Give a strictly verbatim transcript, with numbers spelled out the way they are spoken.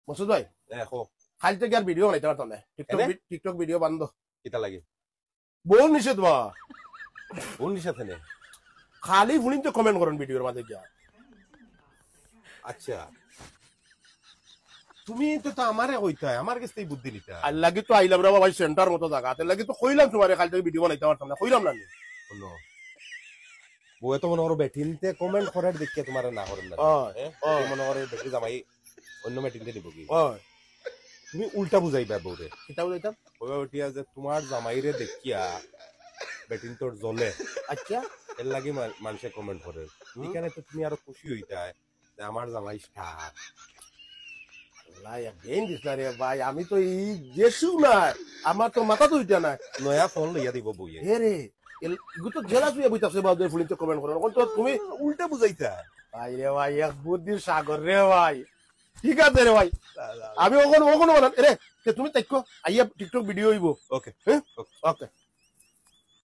মসুদ ভাই দেখো খালি থেকে আর ভিডিও বানাইতে পারতাম না টিকটক টিকটক ভিডিও বন্ধ কিতা লাগে বল নিষেধ বা কোন নিষেধে নে খালি ভুলিন তো কমেন্ট করেন ভিডিওর মাঝে গিয়া আচ্ছা তুমি তো তো আমারে কইতাই আমার কাছে এই বুদ্ধি নিতা আর লাগি তো আইলাম রে ভাই সেন্টার মতো জায়গা তে লাগি তো কইলাম তোমারে খালি থেকে ভিডিও বানাইতে পারতাম না কইলাম না শুনো বউ তো মনে করো বেটিনতে কমেন্ট করার দেখে তোমার না করেন না হ্যাঁ মনে করে বেটি জামাই অন্য বেটিনতে দিব কি তুমি উল্টা বুঝাইবা বউরে কিতা বুঝাইতাম কইবা বেটিয়া যে তোমার জামাইরে দেখিয়া বেটিন তোর জ্বলে আচ্ছা এর লাগি মানুষে কমেন্ট করে এখানে তো তুমি আরো খুশি হইতাই যে আমার জামাই স্টার ভাই আমি তো এই গেছু না আমার তো মাথা তো উঠা না নয়া ফোন লইয়া দিব বইয়ে হে রে তো জেলা তুই বইতাছে বাদে ফুলিতে কমেন্ট করো তো তুমি উল্টা বুঝাইতা ভাই রে ভাই এক বুদ্ধির সাগর রে ভাই ঠিক আছে রে ভাই আমি ওখানে ওখানে রে তুমি দেখো আইয়া টিকটক ভিডিও হইব ওকে হ্যাঁ ওকে